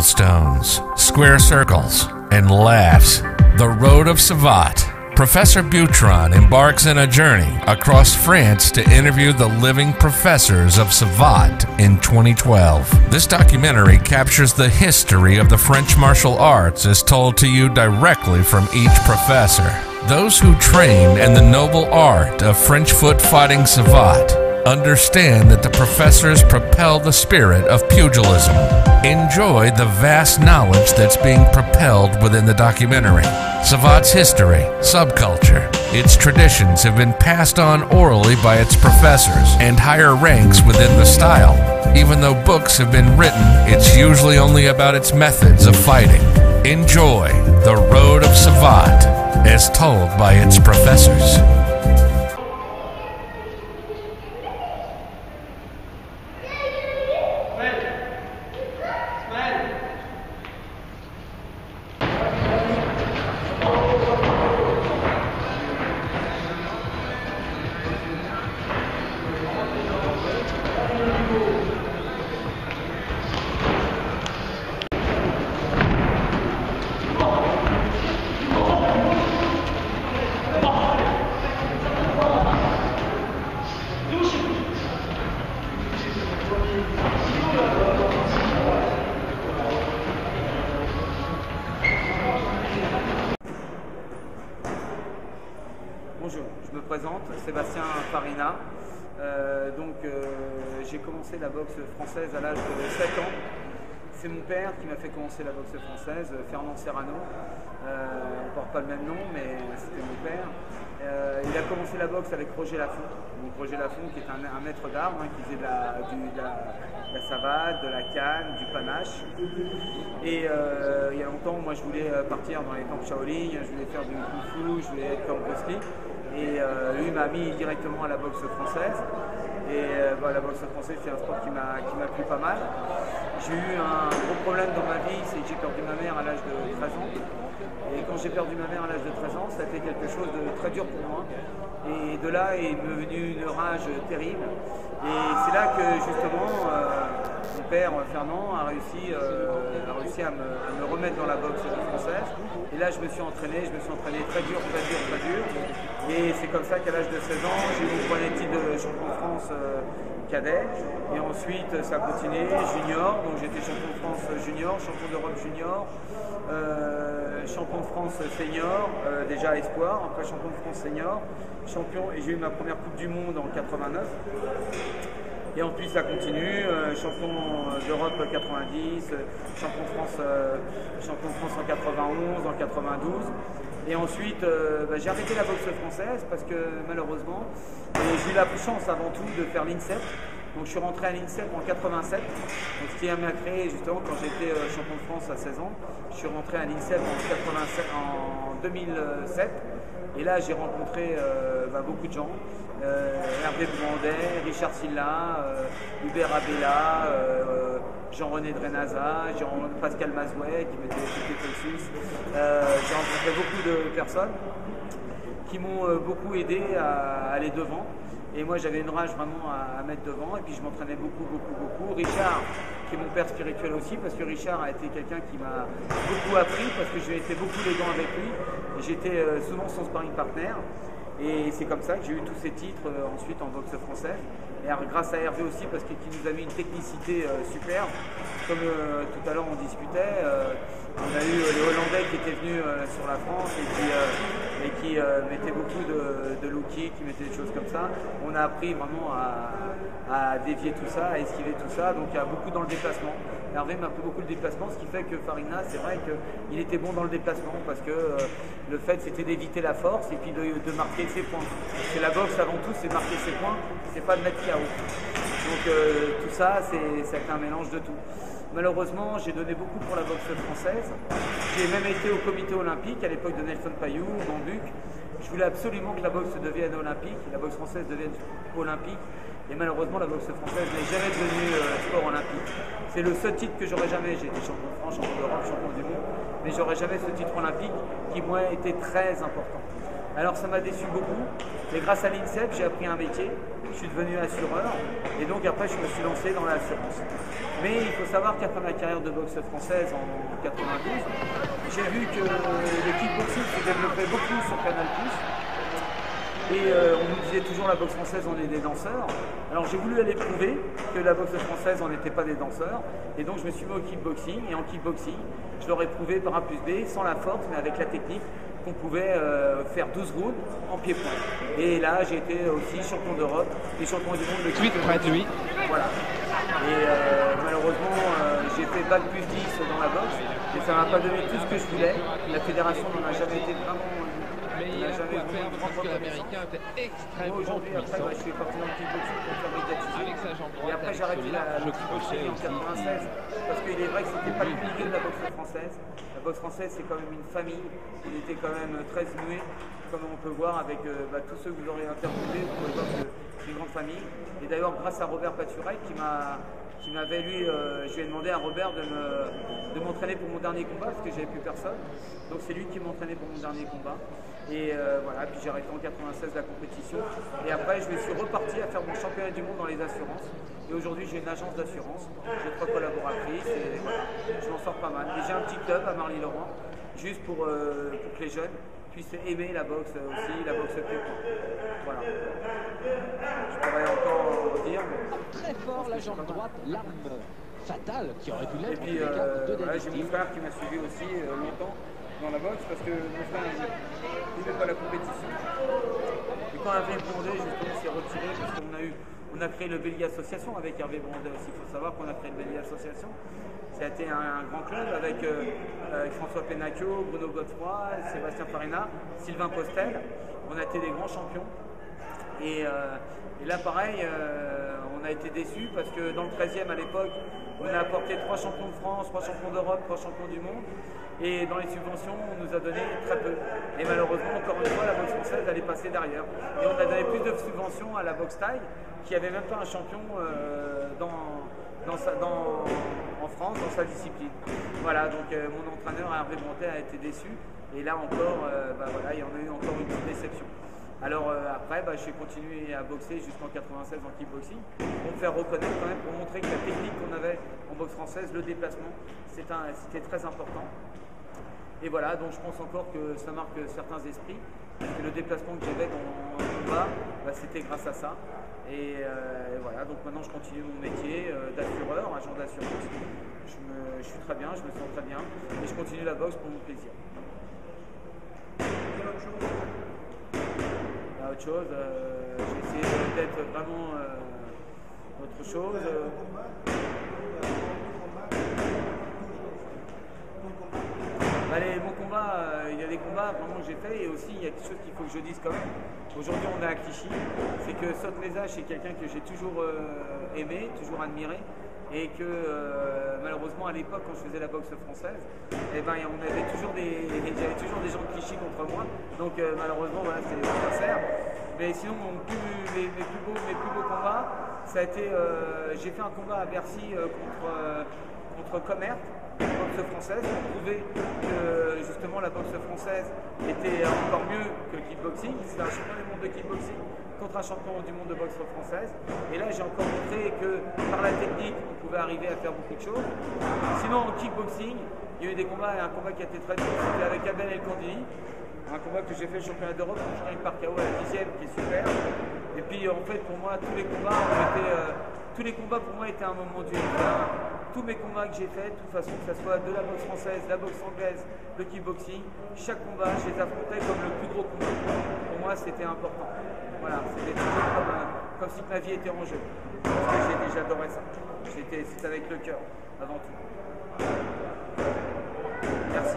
cobblestones, square circles, and laughs. The Road of Savate. Professor Boutron embarks on a journey across France to interview the living professors of Savate in 2012. This documentary captures the history of the French martial arts as told to you directly from each professor. Those who train in the noble art of French foot fighting Savate understand that the professors propel the spirit of pugilism. Enjoy the vast knowledge that's being propelled within the documentary. Savate's history, subculture, its traditions have been passed on orally by its professors and higher ranks within the style. Even though books have been written, it's usually only about its methods of fighting. Enjoy The Road of Savate as told by its professors. Bonjour, je me présente, Sébastien Farina. J'ai commencé la boxe française à l'âge de 7 ans. C'est mon père qui m'a fait commencer la boxe française, Fernand Serrano. On ne porte pas le même nom, mais c'était mon père. Il a commencé la boxe avec Roger Lafont. Donc Roger Lafont qui est un maître d'armes, qui faisait de la savate, de la canne, du panache. Et il y a longtemps, moi je voulais partir dans les camps Shaolin, je voulais faire du kung fu, je voulais être comme Bruce Lee. Et lui m'a mis directement à la boxe française. Et la boxe française, c'est un sport qui m'a plu pas mal. J'ai eu un gros problème dans ma vie, c'est que j'ai perdu ma mère à l'âge de 13 ans. Et quand j'ai perdu ma mère à l'âge de 13 ans, ça a été quelque chose de très dur pour moi. Et de là est venue une rage terrible. Et c'est là que justement mon père Fernand a réussi à me remettre dans la boxe française. Et là je me suis entraîné très dur. Et c'est comme ça qu'à l'âge de 16 ans, j'ai eu mon premier titre de champion de France cadet. Et ensuite ça a continué, junior. Donc j'étais champion de France junior, champion d'Europe junior, champion de France senior, déjà espoir, après champion de France senior, champion, et j'ai eu ma première Coupe du Monde en 89. Et ensuite ça continue, champion d'Europe 90, champion de France en 91, en 92. Et ensuite j'ai arrêté la boxe française parce que malheureusement, j'ai eu la chance avant tout de faire l'INSEP. Donc je suis rentré à l'INSEP en 87, donc ce qui m'a créé justement quand j'étais champion de France à 16 ans. Je suis rentré à l'INSEP en 2007 et là j'ai rencontré beaucoup de gens. Hervé Bouandet, Richard Silla, Hubert Abella, Jean-René Drenaza, Pascal Mazouet qui m'était le Suisse. J'ai rencontré beaucoup de personnes qui m'ont beaucoup aidé à aller devant. Et moi j'avais une rage vraiment à mettre devant et puis je m'entraînais beaucoup. Richard, qui est mon père spirituel aussi, parce que Richard a été quelqu'un qui m'a beaucoup appris, parce que j'ai été beaucoup les dents avec lui et j'étais souvent son sparring partner. Et c'est comme ça que j'ai eu tous ces titres ensuite en boxe française. Et grâce à Hervé aussi, parce qu'il nous a mis une technicité superbe. Comme tout à l'heure on discutait, on a eu les Hollandais qui étaient venus sur la France et qui mettaient beaucoup de low kick, qui mettaient des choses comme ça. On a appris vraiment à dévier tout ça, à esquiver tout ça. Donc il y a beaucoup dans le déplacement. Hervé m'a appris beaucoup le déplacement, ce qui fait que Farina, c'est vrai qu'il était bon dans le déplacement parce que le fait c'était d'éviter la force et puis de marquer ses points. C'est la boxe avant tout, c'est marquer ses points, c'est pas de mettre KO. Donc tout ça, c'est un mélange de tout. Malheureusement, j'ai donné beaucoup pour la boxe française. J'ai même été au comité olympique à l'époque de Nelson Payou, Bambuc. Je voulais absolument que la boxe devienne olympique, la boxe française devienne olympique. Et malheureusement, la boxe française n'est jamais devenue sport olympique. C'est le seul titre que j'aurais jamais. J'ai été champion de France, champion d'Europe, champion du monde, mais j'aurais jamais ce titre olympique qui, moi, était très important. Alors ça m'a déçu beaucoup, mais grâce à l'INSEP, j'ai appris un métier, je suis devenu assureur, et donc après je me suis lancé dans l'assurance. Mais il faut savoir qu'après ma carrière de boxe française en 92, j'ai vu que le kickboxing se développait beaucoup sur Canal+. Et on nous disait toujours la boxe française, on est des danseurs. Alors j'ai voulu aller prouver que la boxe française, on n'était pas des danseurs. Et donc je me suis mis au kickboxing. Et en kickboxing, je leur ai prouvé par A plus B, sans la force, mais avec la technique, qu'on pouvait faire 12 rounds en pied-point. Et là, j'ai été aussi champion d'Europe et champion du monde de kickboxing. Voilà. Et malheureusement, j'ai fait bac plus 10 dans la boxe. Et ça m'a pas donné tout ce que je voulais. La fédération n'en a jamais été vraiment... parce que l'américain était extrêmement aujourd'hui, après, je suis parti dans le kickboxing pour faire médiatiser. Et après, j'ai arrêté le kickboxing en 96 parce qu'il est vrai que c'était pas le milieu de la boxe française. La boxe française, c'est quand même une famille. On était quand même très unis, comme on peut voir avec tous ceux que vous aurez interviewés. Vous pouvez voir que c'est une grande famille. Et d'ailleurs, grâce à Robert Paturek qui m'avait lui, je lui ai demandé à Robert de m'entraîner pour mon dernier combat parce que j'avais plus personne. Donc c'est lui qui m'entraînait pour mon dernier combat. Et voilà, puis j'ai arrêté en 96 la compétition. Et après, je me suis reparti à faire mon championnat du monde dans les assurances. Et aujourd'hui, j'ai une agence d'assurance. J'ai 3 collaboratrices et voilà, je m'en sors pas mal. Et j'ai un petit club à Marly-Laurent, juste pour que les jeunes puissent aimer la boxe aussi, la boxe pied-point. Voilà. Je pourrais encore dire. Mais... Très fort, la jambe droite, l'arme fatale qui aurait pu l'être. Et puis, j'ai mon frère qui m'a suivi aussi longtemps dans la boxe parce que mon frère il n'aimait pas la compétition. Et quand Hervé Blondet justement s'est retiré parce qu'on a créé le Bélier Association avec Hervé Blondet aussi. Il faut savoir qu'on a créé le Bélier Association. Ça a été un grand club avec François Pénacchio, Bruno Godefroy, Sébastien Farina, Sylvain Postel. On a été des grands champions. Et là pareil, on a été déçus parce que dans le 13e à l'époque, on a apporté 3 champions de France, 3 champions d'Europe, 3 champions du monde. Et dans les subventions, on nous a donné très peu. Et malheureusement, encore une fois, la boxe française, elle est passée derrière. Et on a donné plus de subventions à la boxe thaï, qui n'avait même pas un champion en France, dans sa discipline. Voilà, donc mon entraîneur Hervé Blondet a été déçu. Et là encore, voilà, il y en a eu encore une petite déception. Alors après, j'ai continué à boxer jusqu'en 96 en kickboxing pour me faire reconnaître quand même, pour montrer que la technique qu'on avait en boxe française, le déplacement, c'était très important. Et voilà, donc je pense encore que ça marque certains esprits. Parce que le déplacement que j'avais dans le combat, c'était grâce à ça. Et voilà, donc maintenant je continue mon métier d'assureur, agent d'assurance. Je suis très bien, je me sens très bien. Et je continue la boxe pour mon plaisir. Autre chose, j'ai essayé d'être vraiment autre chose. Mon combat, il y a des combats vraiment que j'ai fait et aussi il y a quelque chose qu'il faut que je dise quand même. Aujourd'hui on est à Clichy, c'est que Sotte Mézage c'est quelqu'un que j'ai toujours aimé, toujours admiré. Et que malheureusement à l'époque quand je faisais la boxe française, j'avais toujours des gens de Clichy contre moi, donc malheureusement voilà, c'était des adversaires. Mais sinon mes plus beaux combats, ça a été j'ai fait un combat à Bercy contre Commerce, boxe française, pour prouver que justement la boxe française était encore mieux que le kickboxing. C'était un champion du monde de kickboxing contre un champion du monde de boxe française. Et là, j'ai encore montré que par la technique, on pouvait arriver à faire beaucoup de choses. Sinon, en kickboxing, il y a eu des combats, un combat qui a été très dur, c'était avec Abel El Kandili. Un combat que j'ai fait le championnat d'Europe, où je gagne par KO à la 10e, qui est super. Et puis, en fait, pour moi, tous les combats pour moi étaient un moment d'union. Tous mes combats que j'ai faits, de toute façon, que ce soit de la boxe française, la boxe anglaise, le kickboxing, chaque combat, je les affrontais comme le plus gros combat. Pour moi, c'était important. Voilà, c'était toujours comme si ma vie était en jeu. Parce que j'adorais ça. C'était avec le cœur, avant tout. Merci.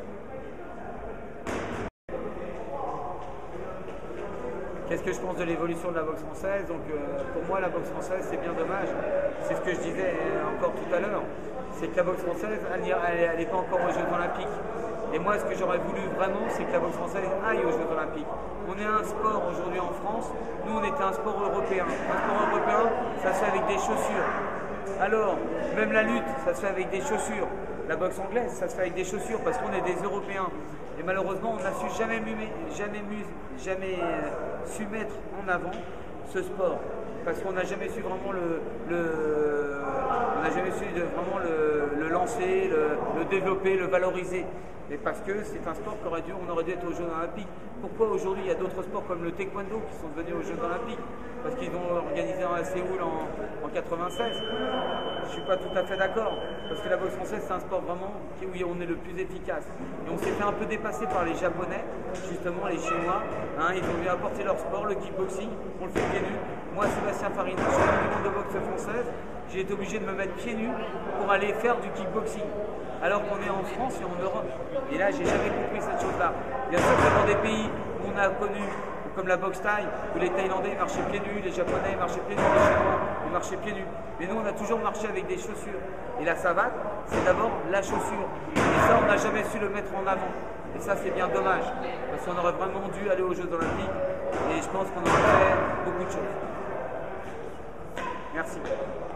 Qu'est-ce que je pense de l'évolution de la boxe française? Donc pour moi la boxe française c'est bien dommage, c'est ce que je disais encore tout à l'heure, c'est que la boxe française elle n'est pas encore aux Jeux Olympiques. Et moi ce que j'aurais voulu vraiment c'est que la boxe française aille aux Jeux Olympiques. On est un sport aujourd'hui en France, nous on était un sport européen. Un sport européen ça se fait avec des chaussures. Alors même la lutte ça se fait avec des chaussures. La boxe anglaise ça se fait avec des chaussures parce qu'on est des Européens. Et malheureusement, on n'a jamais su mettre en avant ce sport. Parce qu'on n'a jamais su vraiment le lancer, le développer, le valoriser. Mais parce que c'est un sport on aurait dû être aux Jeux Olympiques. Pourquoi aujourd'hui il y a d'autres sports comme le taekwondo qui sont devenus aux Jeux Olympiques? Parce qu'ils ont organisé à Séoul en 96. Je ne suis pas tout à fait d'accord. Parce que la boxe française, c'est un sport vraiment où on est le plus efficace. Et on s'est fait un peu dépasser par les Japonais, justement les Chinois. Hein, ils ont dû apporter leur sport, le kickboxing, on le fait pieds nus. Moi, Sébastien Farina, je suis du monde de boxe française, j'ai été obligé de me mettre pieds nus pour aller faire du kickboxing. Alors qu'on est en France et en Europe. Et là, j'ai jamais compris cette chose-là. Bien sûr que dans des pays où on a connu, comme la boxe thaï, où les Thaïlandais marchaient pieds nus, les Japonais marchaient pieds nus, les Chinois ils marchaient pieds nus. Mais nous, on a toujours marché avec des chaussures. Et la savate, c'est d'abord la chaussure. Et ça, on n'a jamais su le mettre en avant. Et ça, c'est bien dommage. Parce qu'on aurait vraiment dû aller aux Jeux Olympiques. Et je pense qu'on aurait fait beaucoup de choses. Merci.